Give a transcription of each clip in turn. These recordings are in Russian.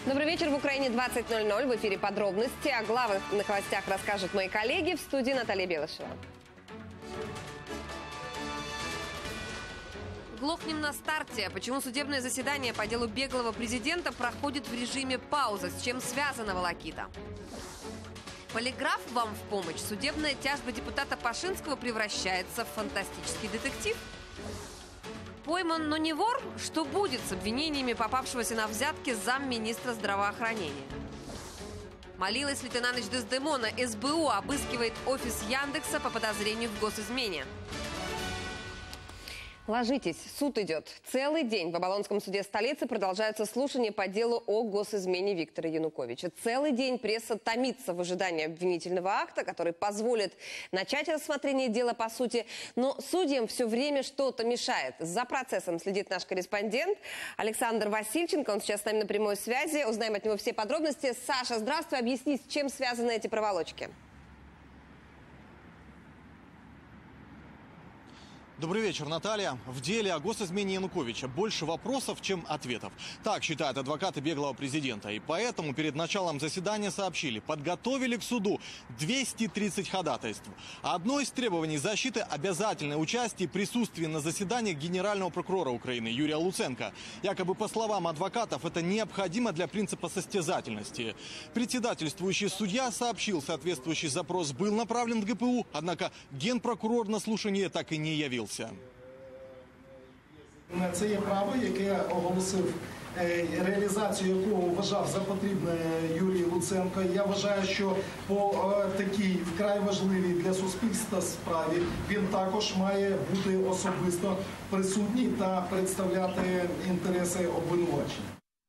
Добрый вечер. В Украине 20:00. В эфире подробности. О главных новостях расскажут мои коллеги. В студии Наталья Белышева. Глохнем на старте. Почему судебное заседание по делу беглого президента проходит в режиме паузы? С чем связана волокита? Полиграф вам в помощь. Судебная тяжба депутата Пашинского превращается в фантастический детектив. Пойман, но не вор? Что будет с обвинениями попавшегося на взятки замминистра здравоохранения? Молилась лейтенант Дездемона. СБУ обыскивает офис Яндекса по подозрению в госизмене. Ложитесь, суд идет. Целый день в Оболонском суде столицы продолжаются слушания по делу о госизмене Виктора Януковича. Целый день пресса томится в ожидании обвинительного акта, который позволит начать рассмотрение дела по сути. Но судьям все время что-то мешает. За процессом следит наш корреспондент Александр Васильченко. Он сейчас с нами на прямой связи. Узнаем от него все подробности. Саша, здравствуй. Объясни, с чем связаны эти проволочки. Добрый вечер, Наталья. В деле о госизмене Януковича больше вопросов, чем ответов. Так считают адвокаты беглого президента. И поэтому перед началом заседания сообщили, подготовили к суду 230 ходатайств. Одно из требований защиты – обязательное участие и присутствие на заседаниях генерального прокурора Украины Юрия Луценко. Якобы, по словам адвокатов, это необходимо для принципа состязательности. Председательствующий судья сообщил, соответствующий запрос был направлен в ГПУ, однако генпрокурор на слушание так и не явился. Це є право, яке оголосив, реалізацію якого вважав за потрібне Юрій Луценко. Я вважаю, що по такій вкрай важливій для суспільства справі він також має бути особисто присутній та представляти інтереси обвинувачення.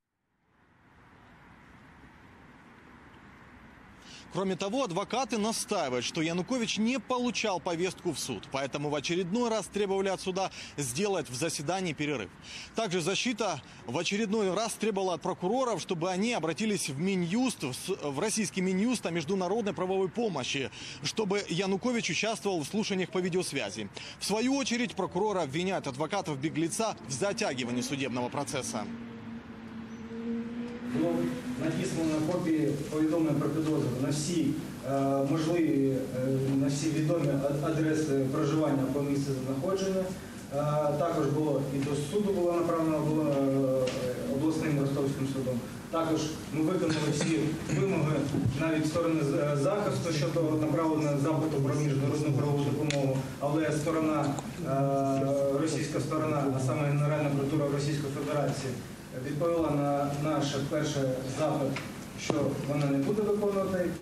Кроме того, адвокаты настаивают, что Янукович не получал повестку в суд, поэтому в очередной раз требовали от суда сделать в заседании перерыв. Также защита в очередной раз требовала от прокуроров, чтобы они обратились в Минюст, в российский Минюст о международной правовой помощи, чтобы Янукович участвовал в слушаниях по видеосвязи. В свою очередь прокуроры обвиняют адвокатов-беглеца в затягивании судебного процесса. Було надіслано копії повідомлень про підозру на всі можливі, на всі відомі адреси проживання по місцю знаходження. Також було і до суду було направлено обласним Ростовським судом. Також ми виконали всі вимоги навіть сторони захисту щодо направлення запиту про міжнародну правову допомогу, але сторона, російська сторона, а саме Генеральна прокуратура Російської Федерації, відповіла на наш перший запит, що вона не буде виконувати.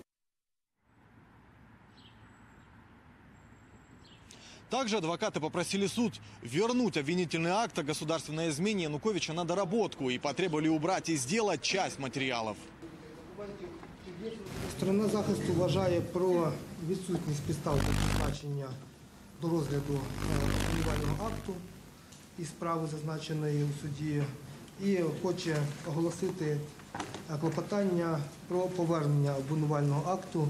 Также адвокаты попросили суд вернуть обвинительный акт о государственной измене Януковича на доработку и потребовали убрать из дела часть материалов. Сторона захисту вважає про відсутність підстав для призначення до розгляду обвинувального акту і справи, зазначеної у суді, і хоче оголосити клопотання про повернення обвинувального акту.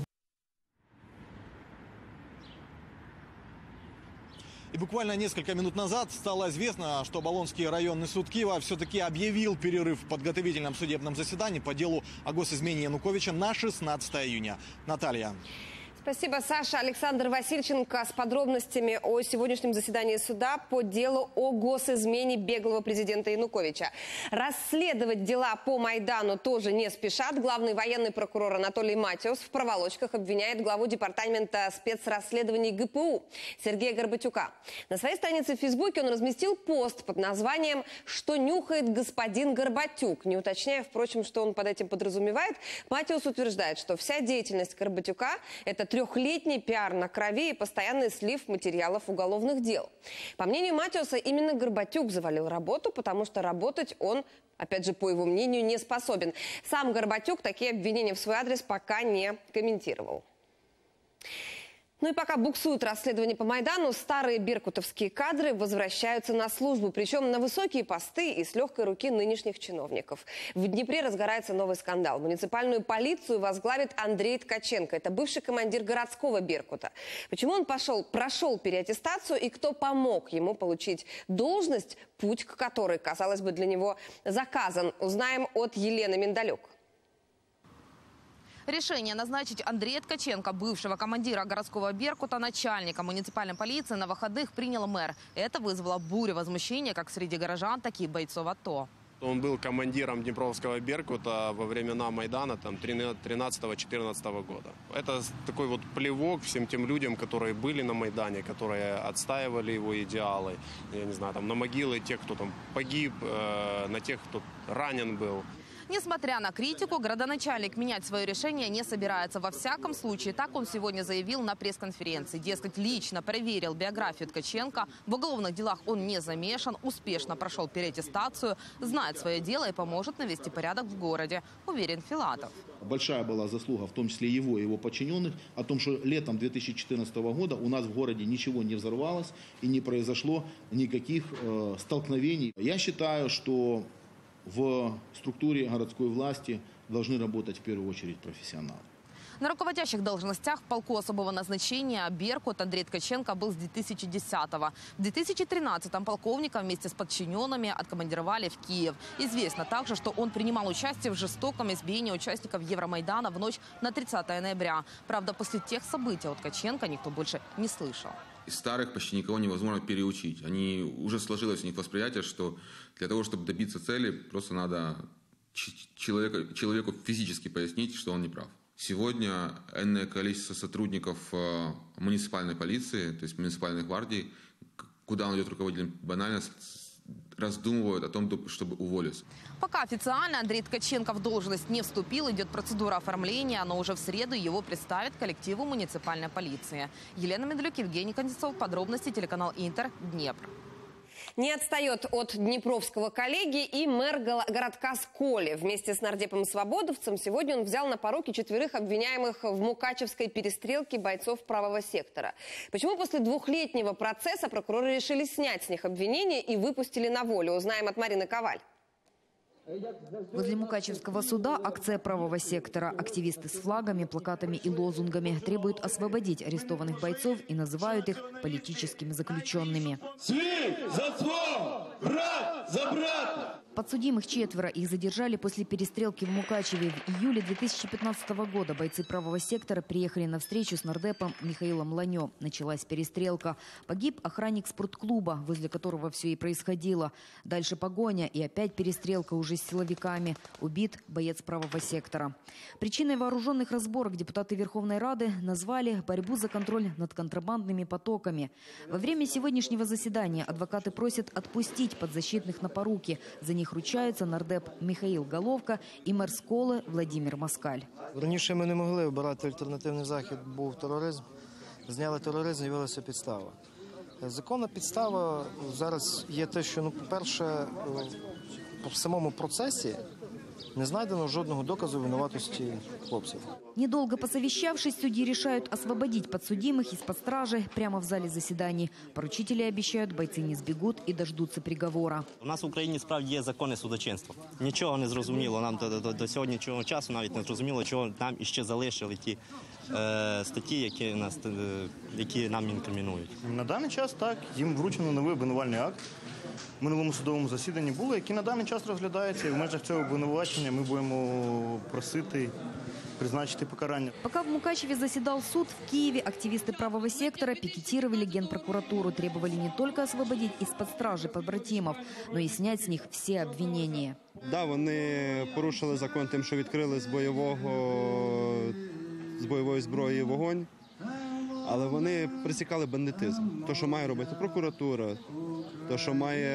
И буквально несколько минут назад стало известно, что Оболонский районный суд Киева все-таки объявил перерыв в подготовительном судебном заседании по делу о госизмене Януковича на 16 июня. Наталья. Спасибо, Саша. Александр Васильченко с подробностями о сегодняшнем заседании суда по делу о госизмене беглого президента Януковича. Расследовать дела по Майдану тоже не спешат. Главный военный прокурор Анатолий Матиос в проволочках обвиняет главу департамента спецрасследований ГПУ Сергея Горбатюка. На своей странице в Фейсбуке он разместил пост под названием «Что нюхает господин Горбатюк?». Не уточняя, впрочем, что он под этим подразумевает, Матиос утверждает, что вся деятельность Горбатюка – это трехлетний пиар на крови и постоянный слив материалов уголовных дел. По мнению Матиоса, именно Горбатюк завалил работу, потому что работать он, опять же, по его мнению, не способен. Сам Горбатюк такие обвинения в свой адрес пока не комментировал. Ну и пока буксует расследование по Майдану, старые беркутовские кадры возвращаются на службу, причем на высокие посты и с легкой руки нынешних чиновников. В Днепре разгорается новый скандал. Муниципальную полицию возглавит Андрей Ткаченко. Это бывший командир городского Беркута. Почему он прошел переаттестацию и кто помог ему получить должность, путь к которой, казалось бы, для него заказан, узнаем от Елены Миндалюк. Решение назначить Андрея Ткаченко, бывшего командира городского «Беркута», начальника муниципальной полиции, на выходных принял мэр. Это вызвало бурю возмущения как среди горожан, так и бойцов АТО. Он был командиром Днепровского «Беркута» во времена Майдана 13-14 года. Это такой вот плевок всем тем людям, которые были на Майдане, которые отстаивали его идеалы. Я не знаю, там на могилы тех, кто там погиб, на тех, кто ранен был. Несмотря на критику, градоначальник менять свое решение не собирается. Во всяком случае, так он сегодня заявил на пресс-конференции. Дескать, лично проверил биографию Ткаченко. В уголовных делах он не замешан, успешно прошел переаттестацию, знает свое дело и поможет навести порядок в городе, уверен Филатов. Большая была заслуга, в том числе его и его подчиненных, о том, что летом 2014 года у нас в городе ничего не взорвалось и не произошло никаких столкновений. Я считаю, что в структуре городской власти должны работать в первую очередь профессионалы. На руководящих должностях в полку особого назначения «Беркут» Андрей Ткаченко был с 2010-го. В 2013-м полковника вместе с подчиненными откомандировали в Киев. Известно также, что он принимал участие в жестоком избиении участников Евромайдана в ночь на 30 ноября. Правда, после тех событий от Ткаченко никто больше не слышал. Из старых почти никого невозможно переучить. Они уже сложилось у них восприятие, что для того, чтобы добиться цели, просто надо человеку физически пояснить, что он не прав. Сегодня энное количество сотрудников муниципальной полиции, то есть муниципальной гвардии, куда он идет руководителем, банально раздумывают о том, чтобы уволиться. Пока официально Андрей Ткаченко в должность не вступил, идет процедура оформления, но уже в среду его представят коллективу муниципальной полиции. Елена Медлюк, Евгений Кондицов. Подробности телеканал Интер, Днепр. Не отстает от днепровского коллеги и мэр городка Сколе. Вместе с нардепом свободовцем сегодня он взял на поруки 4 обвиняемых в мукачевской перестрелке бойцов правого сектора. Почему после 2-летнего процесса прокуроры решили снять с них обвинения и выпустили на волю? Узнаем от Марины Коваль. Возле Мукачевского суда акция правого сектора. Активисты с флагами, плакатами и лозунгами требуют освободить арестованных бойцов и называют их политическими заключенными. Свій за свого, брат за брата! Подсудимых 4. Их задержали после перестрелки в Мукачеве. В июле 2015 года бойцы правого сектора приехали на встречу с нардепом Михаилом Ланё. Началась перестрелка. Погиб охранник спортклуба, возле которого все и происходило. Дальше погоня и опять перестрелка уже с силовиками. Убит боец правого сектора. Причиной вооруженных разборок депутаты Верховной Рады назвали борьбу за контроль над контрабандными потоками. Во время сегодняшнего заседания адвокаты просят отпустить подзащитных на поруки. За них ручаються нардеп Михаїл Головка і мер Сколи Владимир Москаль. Раніше ми не могли обирати альтернативний захід, був тероризм. Зняли тероризм, з'явилася підстава. Законна підстава зараз є те, що, по-перше, в самому процесі не знайдено жодного доказу винуватости хлопцев. Недолго посовещавшись, судьи решают освободить подсудимых из-под стражи прямо в зале заседаний. Поручители обещают, бойцы не сбегут и дождутся приговора. У нас в Україні справді є законне судочинство. Нічого не зрозуміло. Нам до сьогоднішнього часу навіть не зрозуміло, чого нам іще залишили ті статті, які нам інкримінують. На даний час так, їм вручено новий обвинувальний акт. В минулому судовому засіданні було, який на даний час розглядається. І в межах цього обвинувачення ми будемо просити призначити покарання. Пока в Мукачеве заседал суд, в Киеве активисты правого сектора пикетировали Генпрокуратуру, требовали не только освободить из-под стражи побратимов, но и снять с них все обвинения. Да, вони порушили закон тим, що відкрили з бойової зброї вогонь, але вони присікали бандитизм. То, що має робити прокуратура, то, що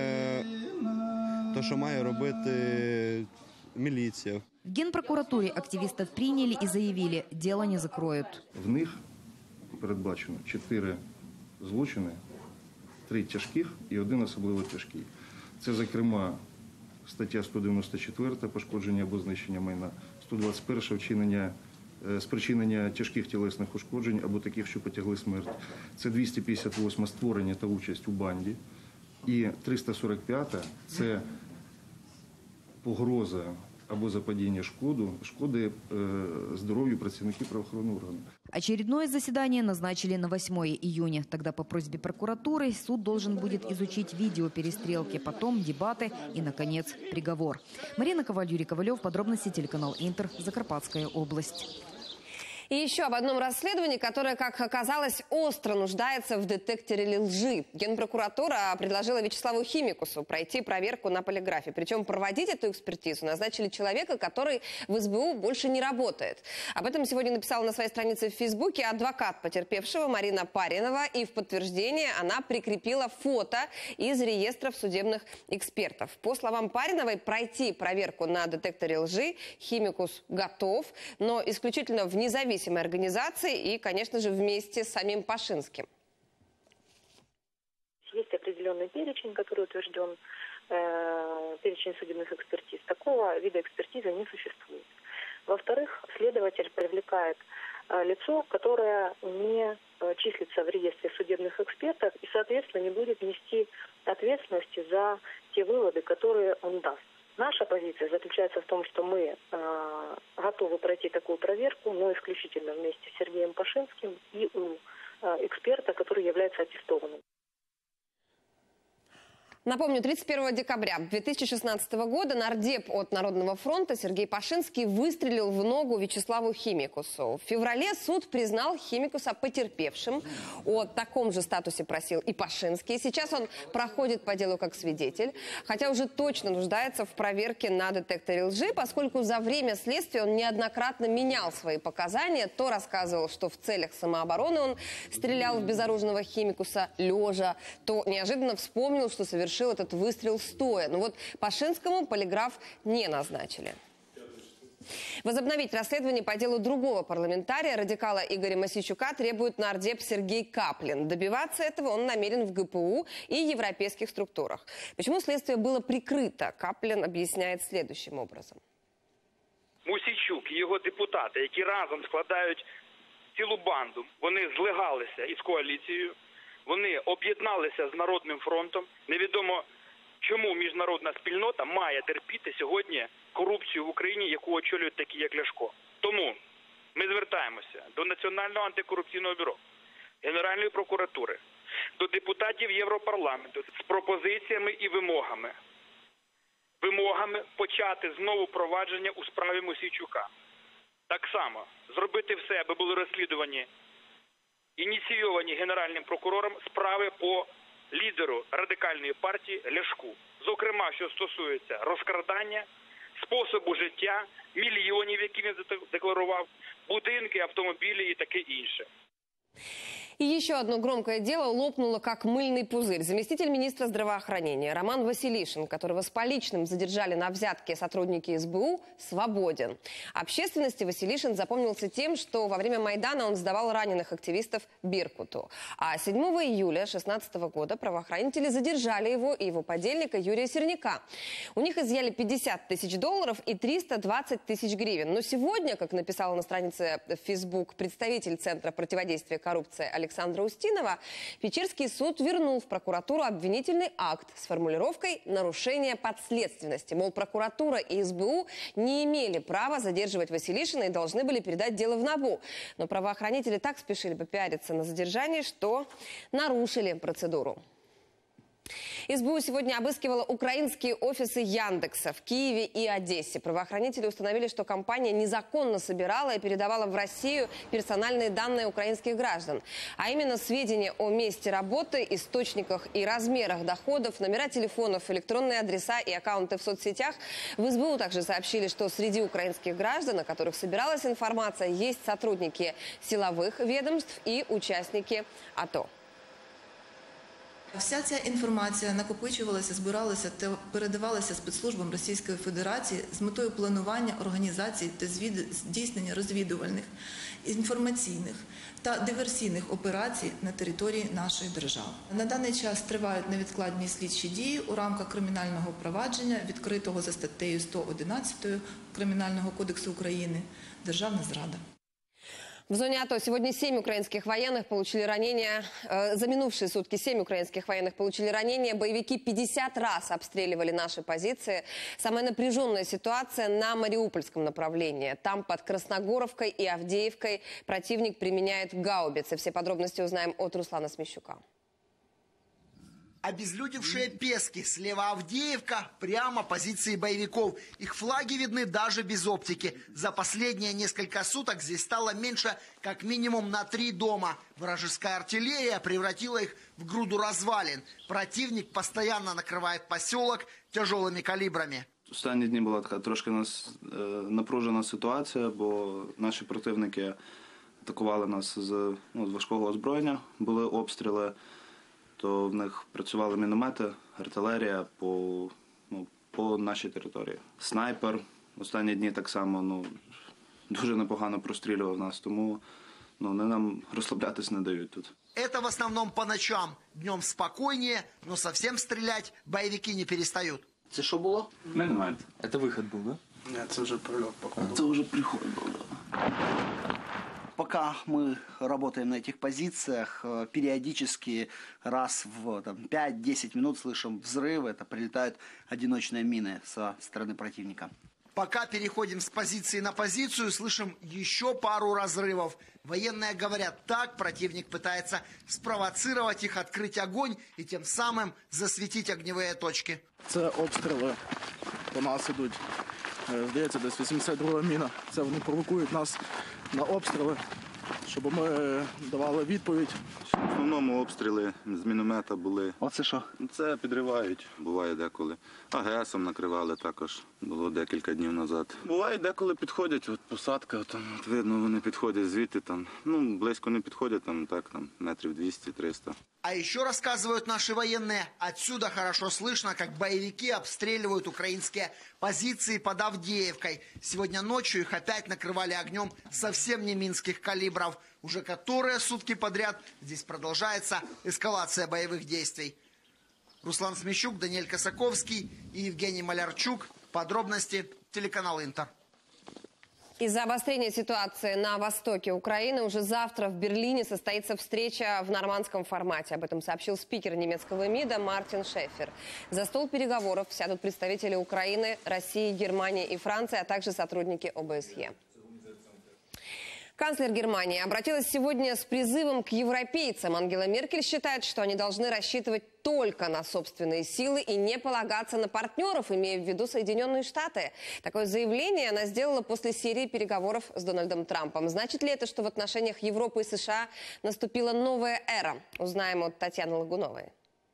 має робити міліція. В Генпрокуратуре активистов приняли и заявили, дело не закроют. В них передбачено 4 злочини, 3 тяжких і 1 особливо тяжкий. Це, зокрема, стаття 194 пошкодження або знищення майна, 121 спричинення тяжких тілесних ушкоджень або таких, що потягли смерть. Це 258 створення та участь у банді. І 345 це погроза або заподіяння шкоди здоровью працівників правоохоронных органов. Очередное заседание назначили на 8 июня. Тогда по просьбе прокуратуры суд должен будет изучить видео перестрелки, потом дебаты и, наконец, приговор. Марина Коваль, Юрий Ковалев. Подробности телеканал Интер. Закарпатская область. И еще об одном расследовании, которое, как оказалось, остро нуждается в детекторе лжи. Генпрокуратура предложила Вячеславу Химикусу пройти проверку на полиграфе. Причем проводить эту экспертизу назначили человека, который в СБУ больше не работает. Об этом сегодня написала на своей странице в Фейсбуке адвокат потерпевшего Марина Паринова. И в подтверждение она прикрепила фото из реестров судебных экспертов. По словам Париновой, пройти проверку на детекторе лжи Химикус готов, но исключительно в независимой организации и, конечно же, вместе с самим Пашинским. Есть определенный перечень, который утвержден, перечень судебных экспертиз. Такого вида экспертизы не существует. Во-вторых, следователь привлекает лицо, которое не числится в реестре судебных экспертов и, соответственно, не будет нести ответственности за те выводы, которые он даст. Наша позиция заключается в том, что мы готовы пройти такую проверку, но исключительно вместе с Сергеем Пашинским и у эксперта, который является аттестованным. Напомню, 31 декабря 2016 года нардеп от Народного фронта Сергей Пашинский выстрелил в ногу Вячеславу Химикусу. В феврале суд признал Химикуса потерпевшим. О таком же статусе просил и Пашинский. Сейчас он проходит по делу как свидетель, хотя уже точно нуждается в проверке на детекторе лжи, поскольку за время следствия он неоднократно менял свои показания. То рассказывал, что в целях самообороны он стрелял в безоружного Химикуса лежа, то неожиданно вспомнил, что совершил этот выстрел стоя. Но вот Пашинскому полиграф не назначили. Возобновить расследование по делу другого парламентария, радикала Игоря Мосейчука, требует нардеп Сергей Каплин. Добиваться этого он намерен в ГПУ и европейских структурах. Почему следствие было прикрыто, Каплин объясняет следующим образом. Мосейчук і його депутати, які разом складають цілу банду, вони злигалися із коаліцією. Вони об'єдналися з Народним фронтом. Невідомо, чому міжнародна спільнота має терпіти сьогодні корупцію в Україні, яку очолюють такі, як Ляшко. Тому ми звертаємося до Національного антикорупційного бюро, Генеральної прокуратури, до депутатів Європарламенту з пропозиціями і вимогами. Вимогами почати знову провадження у справі Мосійчука. Так само зробити все, аби були розслідувані ініційовані Генеральним прокурором справи по лідеру радикальної партії Ляшку. Зокрема, що стосується розкрадання, способу життя, мільйонів, які він задекларував, будинки, автомобілі і таке інше. И еще одно громкое дело лопнуло как мыльный пузырь. Заместитель министра здравоохранения Роман Василишин, которого с поличным задержали на взятке сотрудники СБУ, свободен. Общественности Василишин запомнился тем, что во время Майдана он сдавал раненых активистов Беркуту. А 7 июля 2016 года правоохранители задержали его и его подельника Юрия Серняка. У них изъяли $50 000 и 320 000 гривен. Но сегодня, как написала на странице в Facebook представитель Центра противодействия коррупции Александра Устинова, Печерский суд вернул в прокуратуру обвинительный акт с формулировкой «нарушение подследственности». Мол, прокуратура и СБУ не имели права задерживать Василишина и должны были передать дело в НАБУ. Но правоохранители так спешили попиариться на задержании, что нарушили процедуру. СБУ сегодня обыскивала украинские офисы Яндекса в Киеве и Одессе. Правоохранители установили, что компания незаконно собирала и передавала в Россию персональные данные украинских граждан. А именно сведения о месте работы, источниках и размерах доходов, номера телефонов, электронные адреса и аккаунты в соцсетях. В СБУ также сообщили, что среди украинских граждан, о которых собиралась информация, есть сотрудники силовых ведомств и участники АТО. Вся ця інформація накопичувалася, збиралася та передавалася спецслужбам Російської Федерації з метою планування, організації та здійснення розвідувальних, інформаційних та диверсійних операцій на території нашої держави. На даний час тривають невідкладні слідчі дії у рамках кримінального провадження, відкритого за статтею 111 Кримінального кодексу України «Державна зрада». В зоне АТО сегодня 7 украинских военных получили ранения. За минувшие сутки 7 украинских военных получили ранения. Боевики 50 раз обстреливали наши позиции. Самая напряженная ситуация на Мариупольском направлении. Там под Красногоровкой и Авдеевкой противник применяет гаубицы. Все подробности узнаем от Руслана Смещука. Обезлюдевшие Пески, слева Авдеевка, прямо позиции боевиков. Их флаги видны даже без оптики. За последние несколько суток здесь стало меньше как минимум на 3 дома. Вражеская артиллерия превратила их в груду развалин. Противник постоянно накрывает поселок тяжелыми калібрами. Останні дні була така трошки напружена ситуація, бо наші противники атакували нас з важкого озброєння, були обстріли. То в них працювали міномети, артилерія по нашій території. Снайпер останні дні так само дуже непогано прострілював нас, тому вони нам розслаблятись не дають тут. Это в основном по ночам. Днем спокойнее, но совсем стрелять боевики не перестают. Це що було? Міномет. Це вихід був, да? Ні, це вже прильот, походу. Це вже приход був, да. Пока мы работаем на этих позициях, периодически раз в 5-10 минут слышим взрывы, это прилетают одиночные мины со стороны противника. Пока переходим с позиции на позицию, слышим еще пару разрывов. Военные говорят, так противник пытается спровоцировать их, открыть огонь и тем самым засветить огневые точки. Це обстріли по нас ідуть. Здається, десь 82-га міна. Це вони провокують нас на обстріли, щоб ми давали відповідь. В основному обстріли з міномета були. Оце що? Це підривають. Буває деколи. АГСом накривали також. Було декілька днів назад. Буває деколи підходять, посадка, видно, вони підходять звідти, близько не підходять, метрів 200-300. А еще рассказывают наши военные, отсюда хорошо слышно, как боевики обстреливают украинские позиции под Авдеевкой. Сегодня ночью их опять накрывали огнем совсем не минских калибров. Уже которые сутки подряд здесь продолжается эскалация боевых действий. Руслан Смещук, Даниэль Косаковский и Евгений Малярчук. Подробности телеканал Интер. Из-за обострения ситуации на востоке Украины уже завтра в Берлине состоится встреча в нормандском формате. Об этом сообщил спикер немецкого МИДа Мартин Шеффер. За стол переговоров сядут представители Украины, России, Германии и Франции, а также сотрудники ОБСЕ. Канцлер Германии обратилась сегодня с призывом к европейцам. Ангела Меркель считает, что они должны рассчитывать только на собственные силы и не полагаться на партнеров, имея в виду Соединенные Штаты. Такое заявление она сделала после серии переговоров с Дональдом Трампом. Значит ли это, что в отношениях Европы и США наступила новая эра? Узнаем от Татьяны Лагуновой.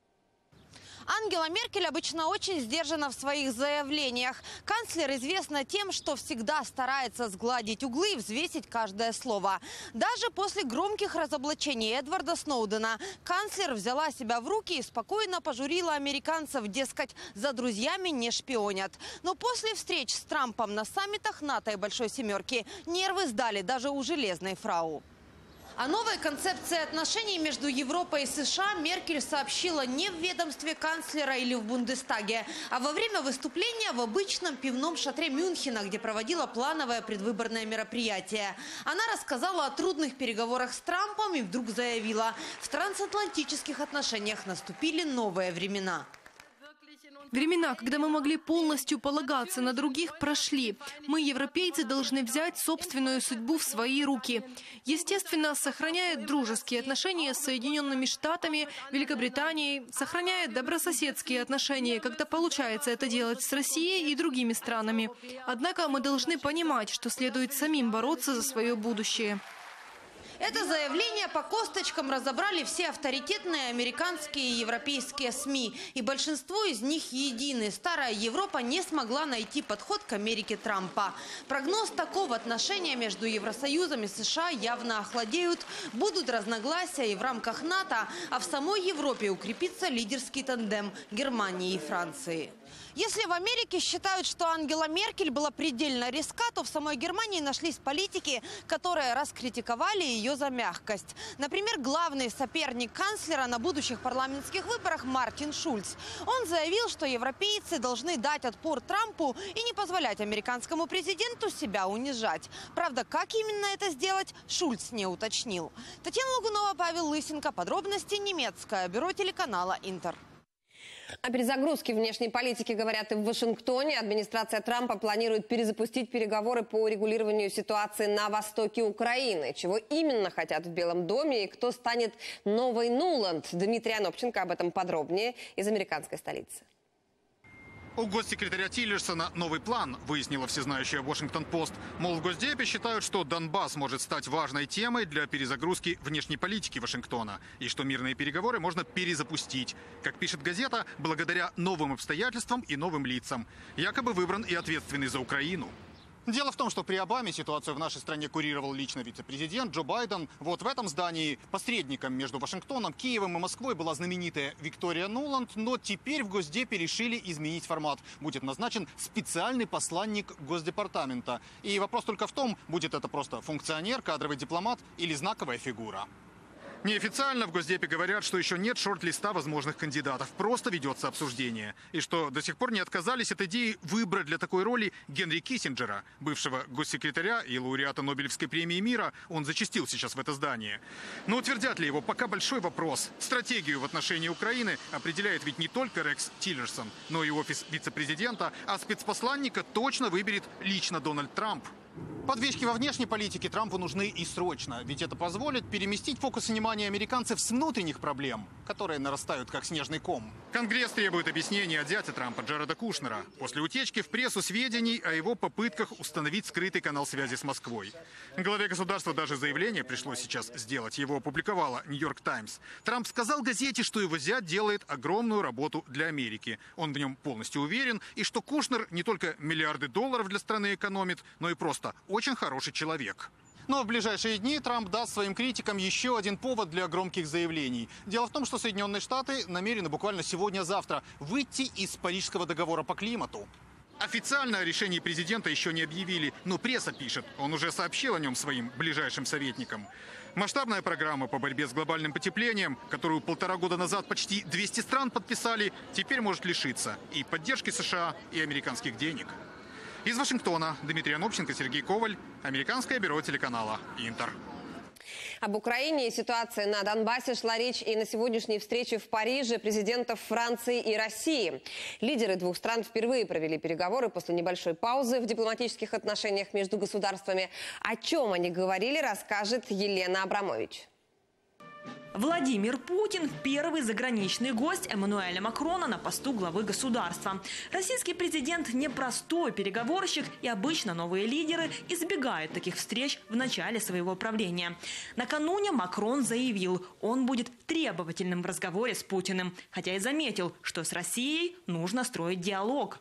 Ангела Меркель обычно очень сдержана в своих заявлениях. Канцлер известна тем, что всегда старается сгладить углы и взвесить каждое слово. Даже после громких разоблачений Эдварда Сноудена канцлер взяла себя в руки и спокойно пожурила американцев, дескать, за друзьями не шпионят. Но после встреч с Трампом на саммитах НАТО и Большой Семерки нервы сдали даже у железной фрау. О новой концепции отношений между Европой и США Меркель сообщила не в ведомстве канцлера или в Бундестаге, а во время выступления в обычном пивном шатре Мюнхена, где проводила плановое предвыборное мероприятие. Она рассказала о трудных переговорах с Трампом и вдруг заявила, в трансатлантических отношениях наступили новые времена. Времена, когда мы могли полностью полагаться на других, прошли. Мы, европейцы, должны взять собственную судьбу в свои руки. Естественно, сохраняя дружеские отношения с Соединенными Штатами, Великобританией, сохраняя добрососедские отношения, когда получается это делать с Россией и другими странами. Однако мы должны понимать, что следует самим бороться за свое будущее. Это заявление по косточкам разобрали все авторитетные американские и европейские СМИ. И большинство из них едины. Старая Европа не смогла найти подход к Америке Трампа. Прогноз такого: отношения между Евросоюзом и США явно охладеют, будут разногласия и в рамках НАТО, а в самой Европе укрепится лидерский тандем Германии и Франции. Если в Америке считают, что Ангела Меркель была предельно резка, то в самой Германии нашлись политики, которые раскритиковали ее за мягкость. Например, главный соперник канцлера на будущих парламентских выборах Мартин Шульц. Он заявил, что европейцы должны дать отпор Трампу и не позволять американскому президенту себя унижать. Правда, как именно это сделать, Шульц не уточнил. Татьяна Лагунова, Павел Лысенко. Подробности немецкое бюро телеканала Интер. О перезагрузке внешней политики говорят и в Вашингтоне. Администрация Трампа планирует перезапустить переговоры по урегулированию ситуации на востоке Украины. Чего именно хотят в Белом доме и кто станет новой Нуланд? Дмитрий Анопченко об этом подробнее из американской столицы. У госсекретаря Тиллерсона новый план, выяснила всезнающая Washington-Post. Мол, в Госдепе считают, что Донбасс может стать важной темой для перезагрузки внешней политики Вашингтона. И что мирные переговоры можно перезапустить. Как пишет газета, благодаря новым обстоятельствам и новым лицам. Якобы выбран и ответственный за Украину. Дело в том, что при Обаме ситуацию в нашей стране курировал лично вице-президент Джо Байден. Вот в этом здании посредником между Вашингтоном, Киевом и Москвой была знаменитая Виктория Нуланд. Но теперь в Госдепе решили изменить формат. Будет назначен специальный посланник Госдепартамента. И вопрос только в том, будет это просто функционер, кадровый дипломат или знаковая фигура. Неофициально в Госдепе говорят, что еще нет шорт-листа возможных кандидатов. Просто ведется обсуждение. И что до сих пор не отказались от идеи выбрать для такой роли Генри Киссинджера, бывшего госсекретаря и лауреата Нобелевской премии мира. Он зачастил сейчас в это здание. Но утвердят ли его, пока большой вопрос. Стратегию в отношении Украины определяет ведь не только Рекс Тиллерсон, но и офис вице-президента, а спецпосланника точно выберет лично Дональд Трамп. Подвижки во внешней политике Трампу нужны и срочно, ведь это позволит переместить фокус внимания американцев с внутренних проблем, которые нарастают как снежный ком. Конгресс требует объяснений от зятя Трампа Джареда Кушнера после утечки в прессу сведений о его попытках установить скрытый канал связи с Москвой. Главе государства даже заявление пришлось сейчас сделать, его опубликовала Нью-Йорк Таймс. Трамп сказал газете, что его зять делает огромную работу для Америки. Он в нем полностью уверен, и что Кушнер не только миллиарды долларов для страны экономит, но и просто очень хороший человек. Но в ближайшие дни Трамп даст своим критикам еще один повод для громких заявлений. Дело в том, что Соединенные Штаты намерены буквально сегодня-завтра выйти из Парижского договора по климату. Официально о решении президента еще не объявили, но пресса пишет, он уже сообщил о нем своим ближайшим советникам. Масштабная программа по борьбе с глобальным потеплением, которую 1,5 года назад почти 200 стран подписали, теперь может лишиться и поддержки США, и американских денег. Из Вашингтона Дмитрий Анопченко, Сергей Коваль, американское бюро телеканала «Интер». Об Украине и ситуации на Донбассе шла речь и на сегодняшней встрече в Париже президентов Франции и России. Лидеры двух стран впервые провели переговоры после небольшой паузы в дипломатических отношениях между государствами. О чем они говорили, расскажет Елена Абрамович. Владимир Путин – первый заграничный гость Эммануэля Макрона на посту главы государства. Российский президент – непростой переговорщик, и обычно новые лидеры избегают таких встреч в начале своего правления. Накануне Макрон заявил, он будет требовательным в разговоре с Путиным, хотя и заметил, что с Россией нужно строить диалог.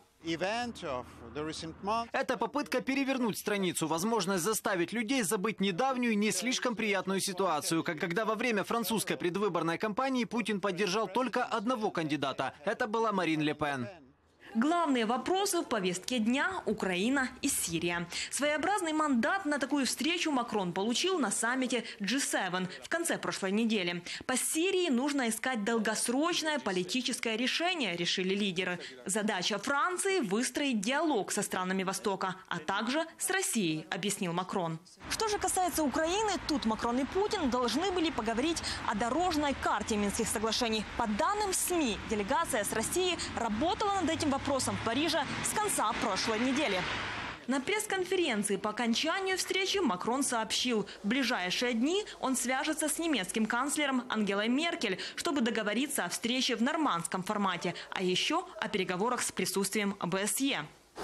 Это попытка перевернуть страницу, возможность заставить людей забыть недавнюю, не слишком приятную ситуацию, как когда во время французской предвыборной кампании Путин поддержал только одного кандидата. Это была Марин Ле Пен. Главные вопросы в повестке дня – Украина и Сирия. Своеобразный мандат на такую встречу Макрон получил на саммите G7 в конце прошлой недели. По Сирии нужно искать долгосрочное политическое решение, решили лидеры. Задача Франции – выстроить диалог со странами Востока, а также с Россией, объяснил Макрон. Что же касается Украины, тут Макрон и Путин должны были поговорить о дорожной карте Минских соглашений. По данным СМИ, делегация с Россией работала над этим вопросом в Париже с конца прошлой недели. На пресс-конференции по окончанию встречи Макрон сообщил, в ближайшие дни он свяжется с немецким канцлером Ангелой Меркель, чтобы договориться о встрече в нормандском формате, а еще о переговорах с присутствием ОБСЕ.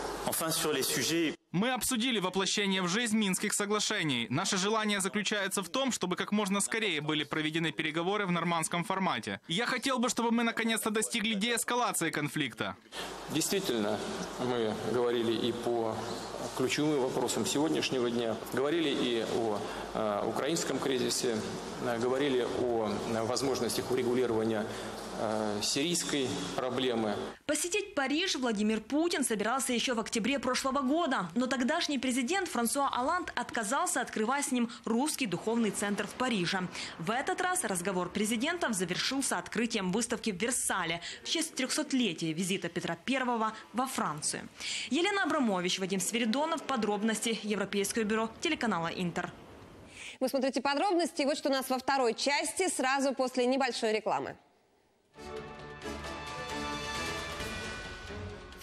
Мы обсудили воплощение в жизнь Минских соглашений. Наше желание заключается в том, чтобы как можно скорее были проведены переговоры в нормандском формате. Я хотел бы, чтобы мы наконец-то достигли деэскалации конфликта. Действительно, мы говорили и по ключевым вопросам сегодняшнего дня, говорили и о украинском кризисе, говорили о возможностях урегулирования сирийской проблемы. Посетить Париж Владимир Путин собирался еще в октябре прошлого года, но тогдашний президент Франсуа Олланд отказался открывать с ним русский духовный центр в Париже. В этот раз разговор президентов завершился открытием выставки в Версале в честь 300-летия визита Петра I во Францию. Елена Абрамович, Вадим Свиридонов. Подробности. Европейское бюро телеканала «Интер». Вы смотрите подробности. Вот что у нас во второй части, сразу после небольшой рекламы.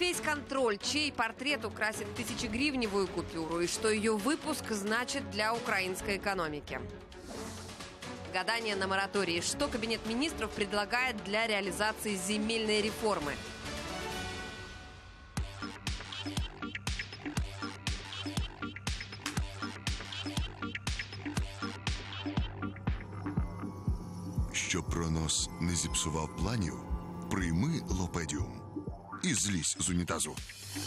фейс-контроль, чей портрет украсит 1000-гривневую купюру и что ее выпуск значит для украинской экономики. Гадание на моратории. Что Кабинет министров предлагает для реализации земельной реформы. Щоб пронос не зіпсував планів, прийми Лопедіум і злізь з унітазу.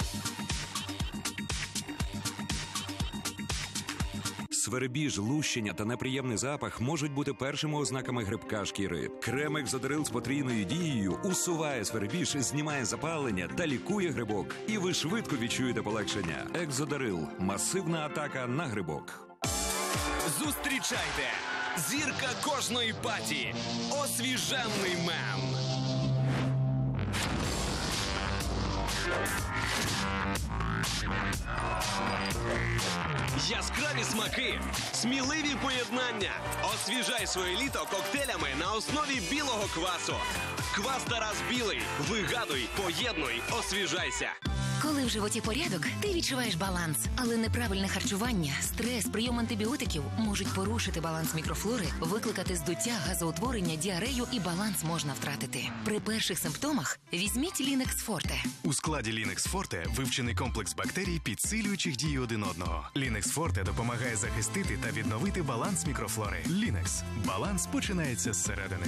Свербіж, лущення та неприємний запах можуть бути першими ознаками грибка шкіри. Крем Екзодерил з потрійною дією усуває свербіж, знімає запалення та лікує грибок. І ви швидко відчуєте полегшення. Екзодерил – масивна атака на грибок. Зустрічайте! Зірка кожної паті. Освіженний мем. Яскраві смаки, сміливі поєднання. Освіжай своє літо коктейлями на основі білого квасу. Квас Тарас Білий. Вигадуй, поєднуй, освіжайся. Коли в животі порядок, ти відчуваєш баланс. Але неправильне харчування, стрес, прийом антибіотиків можуть порушити баланс мікрофлори, викликати здуття, газоутворення, діарею і баланс можна втратити. При перших симптомах візьміть Лінекс Форте. У складі Лінекс Форте вивчений комплекс бактерій, підсилюючих дію один одного. Лінекс Форте допомагає захистити та відновити баланс мікрофлори. Лінекс. Баланс починається зсередини.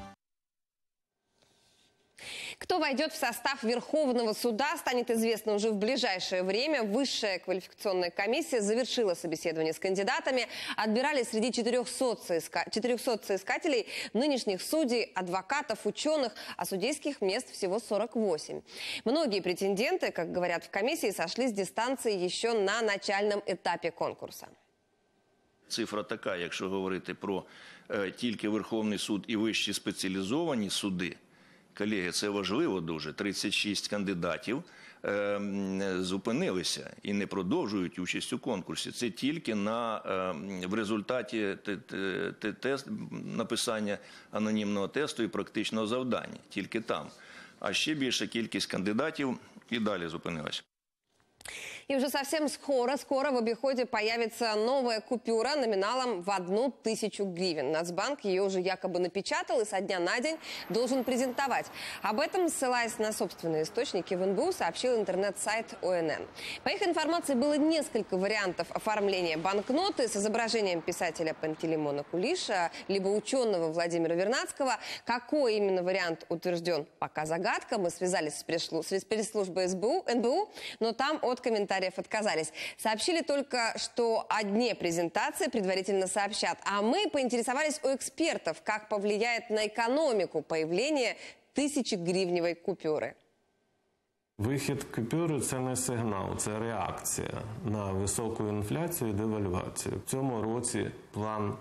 Кто войдет в состав Верховного суда, станет известно уже в ближайшее время. Высшая квалификационная комиссия завершила собеседование с кандидатами. Отбирали среди 400 соискателей нынешних судей, адвокатов, ученых, а судейских мест всего 48. Многие претенденты, как говорят в комиссии, сошли с дистанции еще на начальном этапе конкурса. Цифра така, якщо говорити про тільки Верховний суд і вищі спеціалізовані суди. Колеги, це важливо дуже. 36 кандидатів зупинилися і не продовжують участь у конкурсі. Це тільки в результаті написання анонімного тесту і практичного завдання. Тільки там. А ще більша кількість кандидатів і далі зупинилася. И уже совсем скоро в обиходе появится новая купюра номиналом в 1000 гривен. Нацбанк ее уже якобы напечатал и со дня на день должен презентовать. Об этом, ссылаясь на собственные источники в НБУ, сообщил интернет-сайт ОНН. По их информации, было несколько вариантов оформления банкноты с изображением писателя Пантелеймона Кулиша, либо ученого Владимира Вернадского. Какой именно вариант утвержден, пока загадка. Мы связались с пресс-службой НБУ, но там от комментариев отказались. Сообщили только, что о дне презентации предварительно сообщат. А мы поинтересовались у экспертов, как повлияет на экономику появление 1000-гривневой купюры. Вихід купюри – це не сигнал, це реакція на високу інфляцію і девальвацію. В цьому році план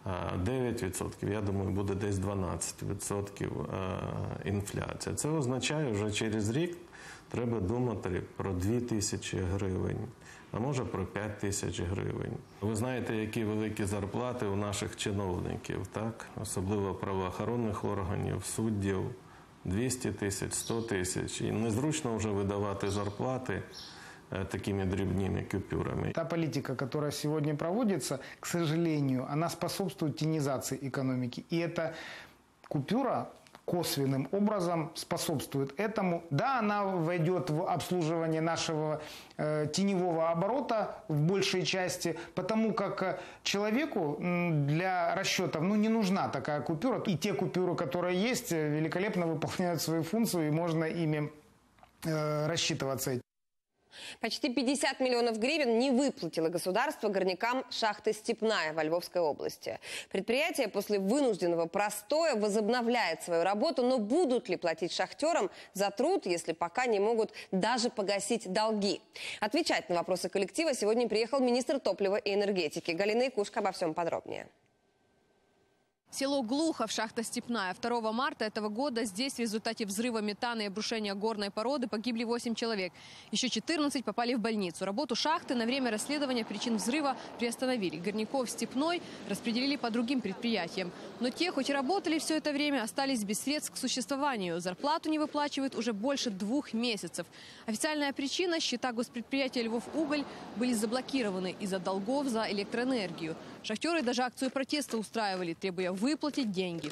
9%, я думаю, буде десь 12% інфляція. Це означає, вже через рік треба думати про 2000 гривень, а може про 5000 гривень. Ви знаєте, які великі зарплати у наших чиновників, так? Особливо правоохоронних органів, суддів. 200 тисяч, 100 тисяч. І незручно вже видавати зарплати такими дрібними купюрами. Та политика, которая сегодня проводится, к сожалению, она способствует тенизации экономики. И эта купюра косвенным образом способствует этому. Да, она войдет в обслуживание нашего теневого оборота в большей части, потому как человеку для расчетов не нужна такая купюра. И те купюры, которые есть, великолепно выполняют свою функцию, и можно ими рассчитываться. Почти 50 миллионов гривен не выплатило государство горнякам шахты «Степная» во Львовской области. Предприятие после вынужденного простоя возобновляет свою работу, но будут ли платить шахтерам за труд, если пока не могут даже погасить долги? Отвечать на вопросы коллектива сегодня приехал министр топлива и энергетики. Галина Якушка обо всем подробнее. Село Глухов, шахта Степная. 2 марта этого года здесь в результате взрыва метана и обрушения горной породы погибли 8 человек. Еще 14 попали в больницу. Работу шахты на время расследования причин взрыва приостановили. Горняков Степной распределили по другим предприятиям. Но те, хоть и работали все это время, остались без средств к существованию. Зарплату не выплачивают уже больше 2 месяцев. Официальная причина – счета госпредприятия «Львовуголь» были заблокированы из-за долгов за электроэнергию. Шахтеры даже акцию протеста устраивали, требуя выплатить деньги.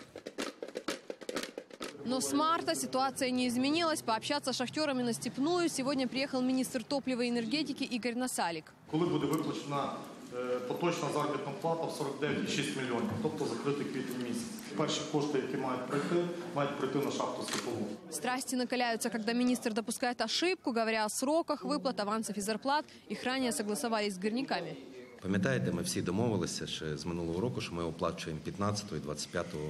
Но с марта ситуация не изменилась. Пообщаться с шахтерами на Степную сегодня приехал министр топлива и энергетики Игорь Насалик. Коли буде виплачена поточна заробітна плата в 49,6 мільйонів, тобто закритий квітень місяць. Перші кошти, які мають прийти на шахту Степову. Страсти накаляются, когда министр допускает ошибку, говоря о сроках выплат авансов и зарплат. Их ранее согласовались с горняками. Пам'ятаєте, ми всі домовилися ще з минулого року, що ми оплачуємо 15-го і 25-го.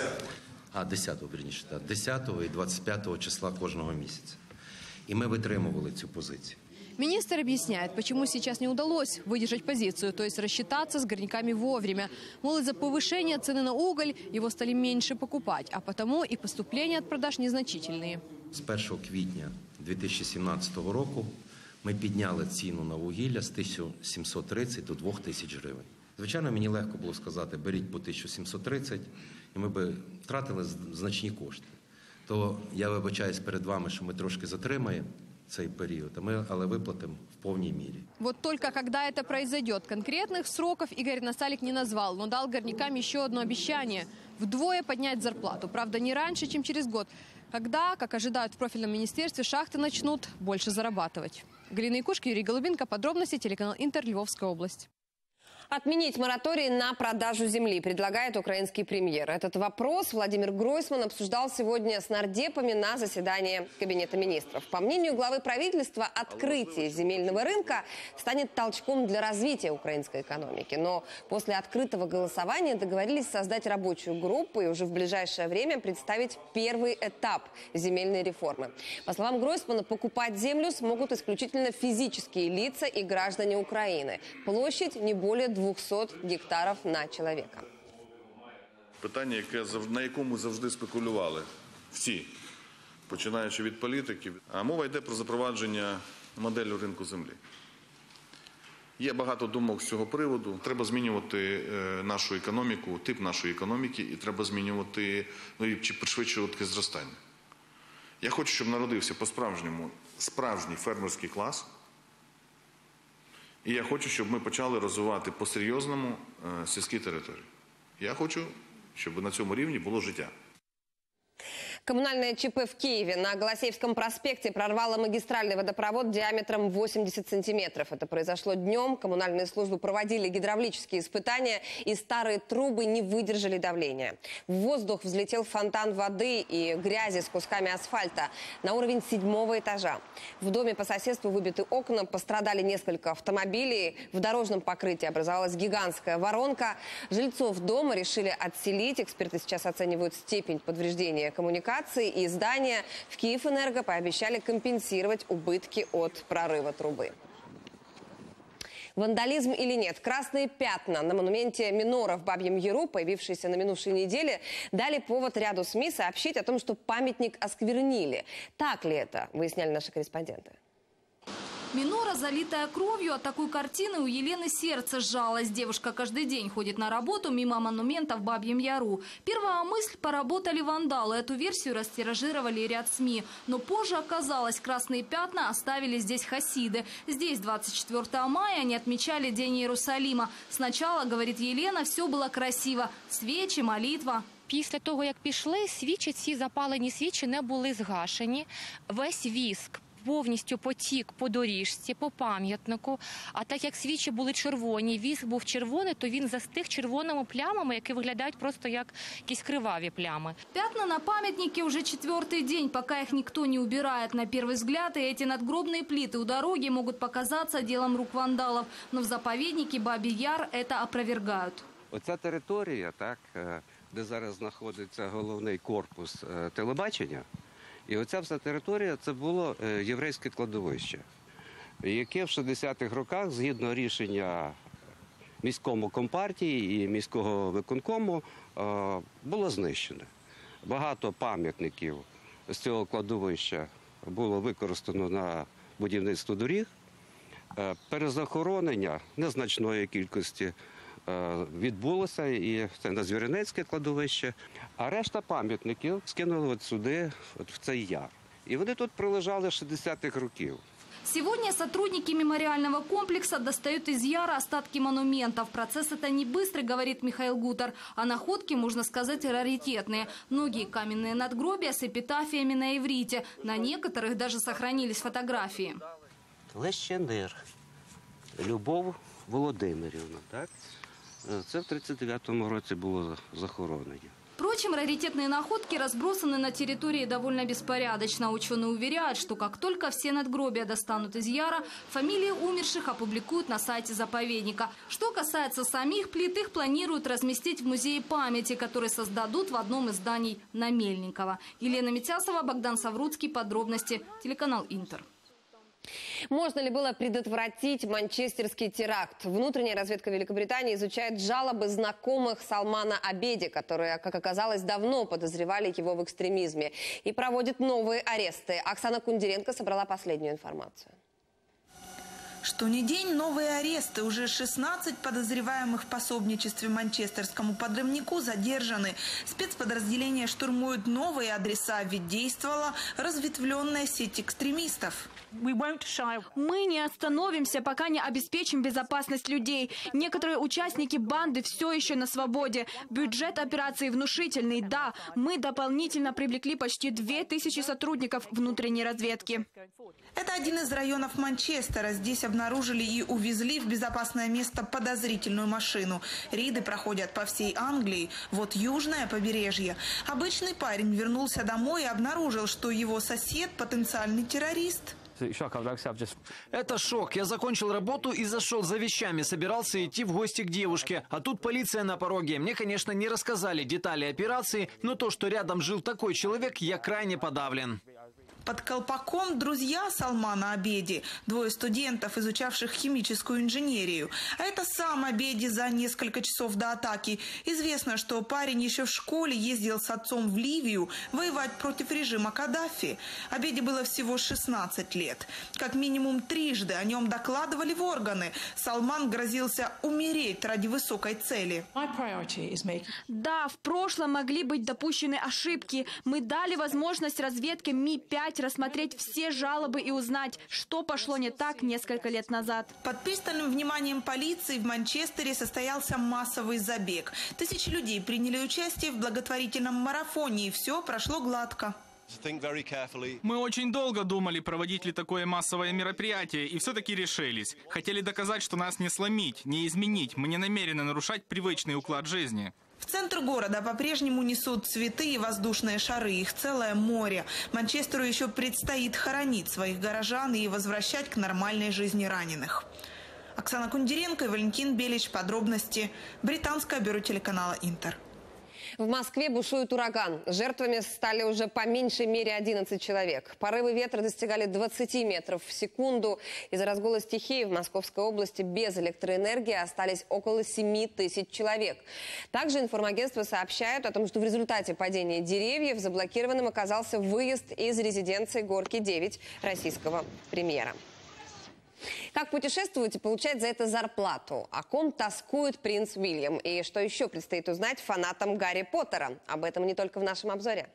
10-го, вірніше, так. 10-го і 25-го числа кожного місяця. І ми витримували цю позицію. Министр объясняет, почему сейчас не удалось выдержать позицию, то есть рассчитаться с горняками вовремя. Мол, из-за повышения цены на уголь его стали меньше покупать, а потому и поступления от продаж незначительные. З 1 квітня 2017 року ми підняли ціну на вугілля з 1730 до 2000 гривень. Звичайно, мені легко було сказати, беріть по 1730, і ми б втратили значні кошти. То я вибачаюсь перед вами, що ми трошки затримаємо цей период, але выплатим в полной мере. Вот только когда это произойдет, конкретных сроков Игорь Насалик не назвал, но дал горнякам еще одно обещание – вдвое поднять зарплату. Правда, не раньше, чем через год, когда, как ожидают в профильном министерстве, шахты начнут больше зарабатывать. Галина Якушка, Юрий Голубенко. Подробности, телеканал Интер, Львовская область. Отменить мораторий на продажу земли предлагает украинский премьер. Этот вопрос Владимир Гройсман обсуждал сегодня с нардепами на заседании Кабинета министров. По мнению главы правительства, открытие земельного рынка станет толчком для развития украинской экономики. Но после открытого голосования договорились создать рабочую группу и уже в ближайшее время представить первый этап земельной реформы. По словам Гройсмана, покупать землю смогут исключительно физические лица и граждане Украины. Площадь не более 200 гектарів на чоловіка. Питання, на якому завжди спекулювали всі, починаючи від політиків. А мова йде про запровадження моделі ринку землі. Є багато думок з цього приводу. Треба змінювати нашу економіку, тип нашої економіки, і треба змінювати, чи пришвидшувати зростання. Я хочу, щоб народився по-справжньому справжній фермерський клас. І я хочу, щоб ми почали розвивати по-серйозному сільські території. Я хочу, щоб на цьому рівні було життя. Коммунальное ЧП в Киеве на Голосеевском проспекте прорвало магистральный водопровод диаметром 80 сантиметров. Это произошло днем. Коммунальные службы проводили гидравлические испытания, и старые трубы не выдержали давления. В воздух взлетел фонтан воды и грязи с кусками асфальта на уровень 7-го этажа. В доме по соседству выбиты окна, пострадали несколько автомобилей. В дорожном покрытии образовалась гигантская воронка. Жильцов дома решили отселить. Эксперты сейчас оценивают степень повреждения коммуникации. И здания в Киевэнерго пообещали компенсировать убытки от прорыва трубы. Вандализм или нет? Красные пятна на монументе Минора в Бабьем Яру, появившиеся на минувшей неделе, дали повод ряду СМИ сообщить о том, что памятник осквернили. Так ли это, выясняли наши корреспонденты. Минора, залитая кровью, от такой картины у Елены сердце сжалось. Девушка каждый день ходит на работу мимо монумента в Бабьем Яру. Первая мысль – поработали вандалы. Эту версию растиражировали ряд СМИ. Но позже оказалось, красные пятна оставили здесь хасиды. Здесь 24 мая они отмечали День Иерусалима. Сначала, говорит Елена, все было красиво. Свечи, молитва. Після того, як пішли, свічі, ці запалені свічі не були згашені. Весь віск повністю потік по доріжці, по пам'ятнику. А так як свічі були червоні, віск був червоний, то він застиг червоними плямами, які виглядають просто як якісь криваві плями. Пятна на памятнике уже 4-й день, пока их никто не убирает. На первый взгляд, и эти надгробные плиты у дороги могут показаться делом рук вандалов. Но в заповеднике Бабий Яр это опровергают. Оця територія, так, де зараз знаходиться головний корпус телебачення, і оця вся територія – це було єврейське кладовище, яке в 60-х роках, згідно рішення міському компартії і міського виконкому було знищено. Багато пам'ятників з цього кладовища було використано на будівництво доріг. Перезахоронення незначної кількості відбулося, і це на Звіринецьке кладовище. А решта пам'ятників скинули от сюди, от в цей яр. І вони тут пролежали з 60-х років. Сегодня сотрудники мемориального комплекса достают из яра остатки монументов. Процесс это не быстрый, говорит Михаил Гутер, а находки, можно сказать, раритетные. Многие каменные надгробия с эпитафиями на иврите. На некоторых даже сохранились фотографии. Лещенир. Любов Володимирівна. Так? Це в 1939 році було захоронення. Впрочем, раритетные находки разбросаны на территории довольно беспорядочно. Ученые уверяют, что как только все надгробия достанут из яра, фамилии умерших опубликуют на сайте заповедника. Что касается самих плит, их планируют разместить в музее памяти, который создадут в одном из зданий на Мельникова. Елена Митясова, Богдан Савруцкий. Подробности. Телеканал «Интер». Можно ли было предотвратить манчестерский теракт? Внутренняя разведка Великобритании изучает жалобы знакомых Салмана Абеди, которые, как оказалось, давно подозревали его в экстремизме, и проводит новые аресты. Оксана Кундеренко собрала последнюю информацию. Что ни день, новые аресты. Уже 16 подозреваемых в пособничестве манчестерскому подрывнику задержаны. Спецподразделения штурмуют новые адреса, ведь действовала разветвленная сеть экстремистов. Мы не остановимся, пока не обеспечим безопасность людей. Некоторые участники банды все еще на свободе. Бюджет операции внушительный. Да, мы дополнительно привлекли почти 2000 сотрудников внутренней разведки. Это один из районов Манчестера. Здесь обнаружили и увезли в безопасное место подозрительную машину. Рейды проходят по всей Англии. Вот южное побережье. Обычный парень вернулся домой и обнаружил, что его сосед – потенциальный террорист. Это шок. Я закончил работу и зашел за вещами. Собирался идти в гости к девушке. А тут полиция на пороге. Мне, конечно, не рассказали детали операции, но то, что рядом жил такой человек, я крайне подавлен. Под колпаком друзья Салмана Абеди, двое студентов, изучавших химическую инженерию. А это сам Абеди за несколько часов до атаки. Известно, что парень еще в школе ездил с отцом в Ливию воевать против режима Каддафи. Абеди было всего 16 лет. Как минимум трижды о нем докладывали в органы. Салман грозился умереть ради высокой цели. Да, в прошлом могли быть допущены ошибки. Мы дали возможность разведке Ми-5 рассмотреть все жалобы и узнать, что пошло не так несколько лет назад. Под пристальным вниманием полиции в Манчестере состоялся массовый забег. Тысячи людей приняли участие в благотворительном марафоне, и все прошло гладко. Мы очень долго думали, проводить ли такое массовое мероприятие, и все-таки решились. Хотели доказать, что нас не сломить, не изменить. Мы не намерены нарушать привычный уклад жизни. В центр города по-прежнему несут цветы и воздушные шары. Их целое море. Манчестеру еще предстоит хоронить своих горожан и возвращать к нормальной жизни раненых. Оксана Кундеренко и Валентин Белич. Подробности. Британское бюро телеканала «Интер». В Москве бушует ураган. Жертвами стали уже по меньшей мере 11 человек. Порывы ветра достигали 20 метров в секунду. Из-за разгула стихии в Московской области без электроэнергии остались около 7 тысяч человек. Также информагентства сообщают о том, что в результате падения деревьев заблокированным оказался выезд из резиденции Горки-9 российского премьера. Как путешествовать и получать за это зарплату? О ком тоскует принц Уильям? И что еще предстоит узнать фанатам Гарри Поттера? Об этом не только в нашем обзоре.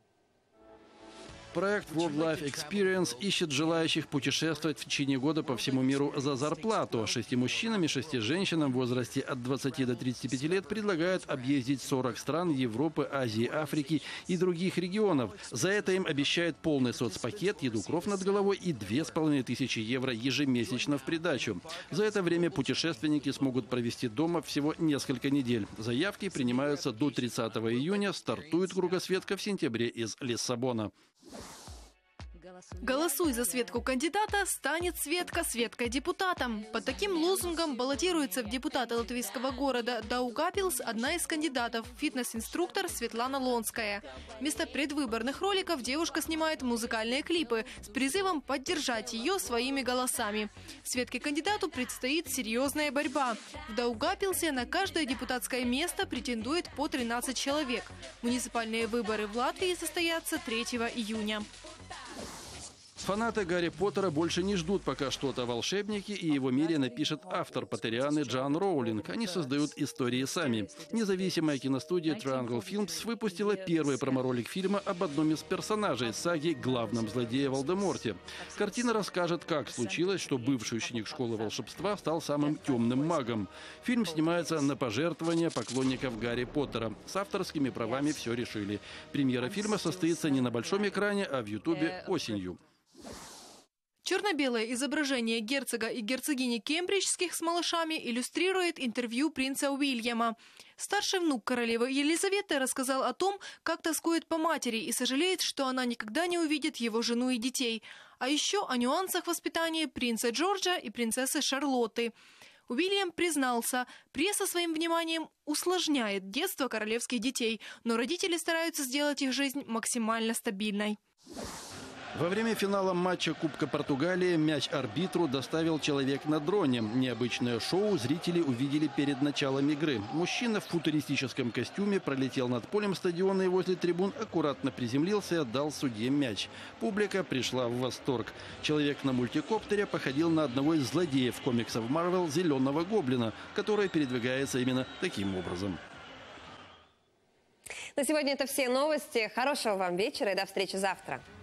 Проект World Life Experience ищет желающих путешествовать в течение года по всему миру за зарплату. 6 мужчинам и 6 женщинам в возрасте от 20 до 35 лет предлагают объездить 40 стран Европы, Азии, Африки и других регионов. За это им обещают полный соцпакет, еду, кров над головой и 2500 евро ежемесячно в придачу. За это время путешественники смогут провести дома всего несколько недель. Заявки принимаются до 30 июня. Стартует кругосветка в сентябре из Лиссабона. Голосуй за Светку кандидата, станет Светка Светкой депутатом. Под таким лозунгом баллотируется в депутаты латвийского города Даугавпилс одна из кандидатов – фитнес-инструктор Светлана Лонская. Вместо предвыборных роликов девушка снимает музыкальные клипы с призывом поддержать ее своими голосами. Светке кандидату предстоит серьезная борьба. В Даугавпилсе на каждое депутатское место претендует по 13 человек. Муниципальные выборы в Латвии состоятся 3 июня. Фанаты Гарри Поттера больше не ждут, пока что-то о волшебнике и его мире напишет автор Поттерианы Джоан Роулинг. Они создают истории сами. Независимая киностудия Triangle Films выпустила первый промо-ролик фильма об одном из персонажей саги «Главном злодее Волдеморте». Картина расскажет, как случилось, что бывший ученик школы волшебства стал самым темным магом. Фильм снимается на пожертвования поклонников Гарри Поттера. С авторскими правами все решили. Премьера фильма состоится не на большом экране, а в Ютубе осенью. Черно-белое изображение герцога и герцогини кембриджских с малышами иллюстрирует интервью принца Уильяма. Старший внук королевы Елизаветы рассказал о том, как тоскует по матери и сожалеет, что она никогда не увидит его жену и детей. А еще о нюансах воспитания принца Джорджа и принцессы Шарлотты. Уильям признался, пресса своим вниманием усложняет детство королевских детей, но родители стараются сделать их жизнь максимально стабильной. Во время финала матча Кубка Португалии мяч арбитру доставил человек на дроне. Необычное шоу зрители увидели перед началом игры. Мужчина в футуристическом костюме пролетел над полем стадиона и возле трибун аккуратно приземлился и отдал судье мяч. Публика пришла в восторг. Человек на мультикоптере походил на одного из злодеев комиксов Marvel «Зеленого гоблина», который передвигается именно таким образом. На сегодня это все новости. Хорошего вам вечера и до встречи завтра.